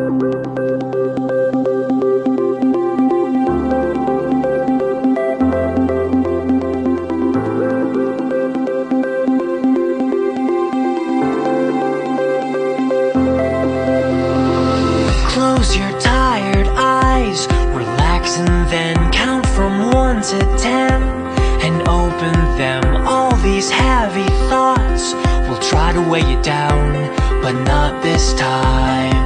Close your tired eyes, relax and then count from 1 to 10 and open them. All these heavy thoughts will try to weigh you down, but not this time.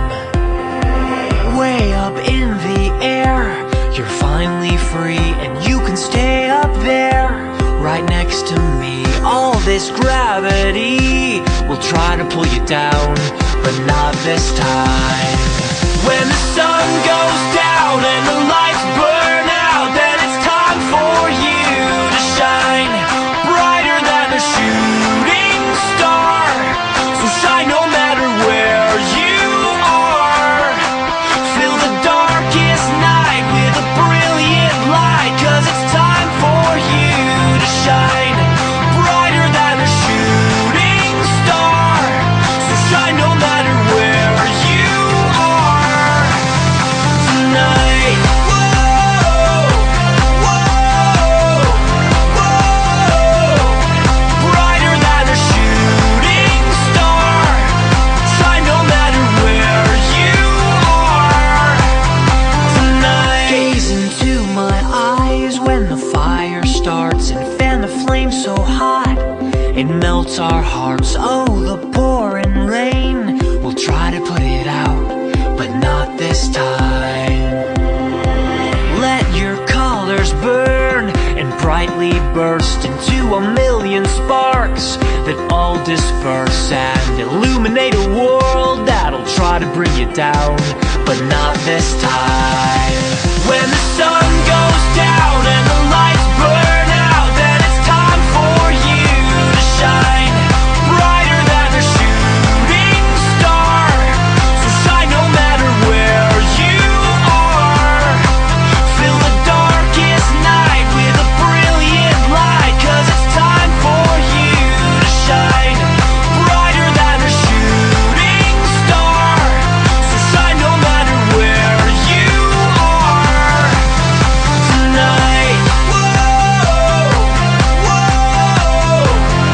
Way up in the air, you're finally free, and you can stay up there right next to me. All this gravity will try to pull you down, but not this time. When the sun goes down and the lights burn out, then it's time for you to shine brighter than a shooting star. So shine no matter where you are. Fill the darkest night with a brilliant light, 'cause it's time for you to shine brighter than a shooting star. So shine no matter where you are tonight. Whoa, whoa, whoa. Brighter than a shooting star. Shine no matter where you are tonight. Gaze into my eyes when the fire starts, and fan the flame so hot it melts our hearts. Oh, the pouring rain will try to put it out, but not this time. Let your colors burn and brightly burst into a million sparks that all disperse and illuminate a world that'll try to bring you down, but not this time. When the sun goes down and the lights burn out, then it's time for you to shine brighter than a shooting star. So shine no matter where you are. Fill the darkest night with a brilliant light, 'cause it's time for you to shine brighter than a shooting star. So shine no matter where you are tonight. Whoa, whoa,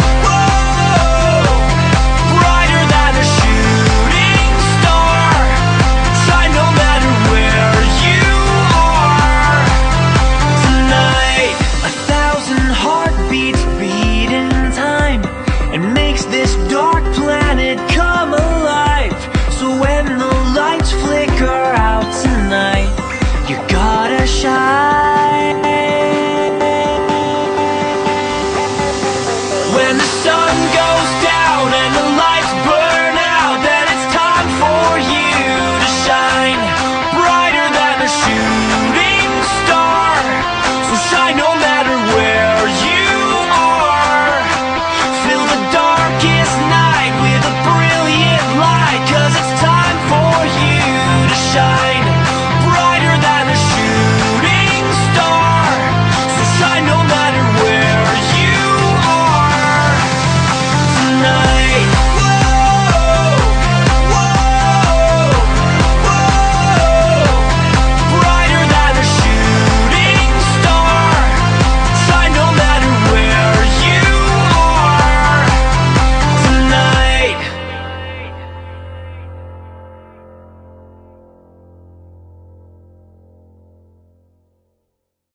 whoa. Brighter than a shooting star. Shine no matter where you are tonight. 1,000 heartbeats beat in time and makes this dark planet come alive. So when the lights flicker out tonight, you gotta shine. When the sun goes down and the lights burn out, then it's time for you to shine brighter than a shooting star. So shine no matter where you are. Fill the darkest night with a brilliant light, 'cause it's time for you to shine